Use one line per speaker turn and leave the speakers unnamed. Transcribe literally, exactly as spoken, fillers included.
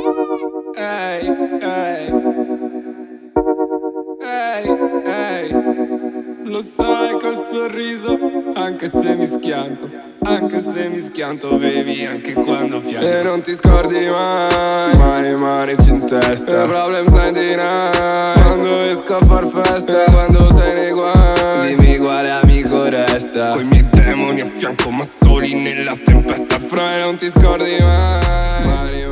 Ehi, ehi, ehi, ehi. Lo sai col sorriso, anche se mi schianto, anche se mi schianto, bevi anche quando piango. E non ti scordi mai, mani manici in testa, e Problems novantanove, quando esco a far festa, quando sei nei guai, dimmi quale amico resta. Coi miei demoni a fianco ma soli nella tempesta, fra e non ti scordi mai, mani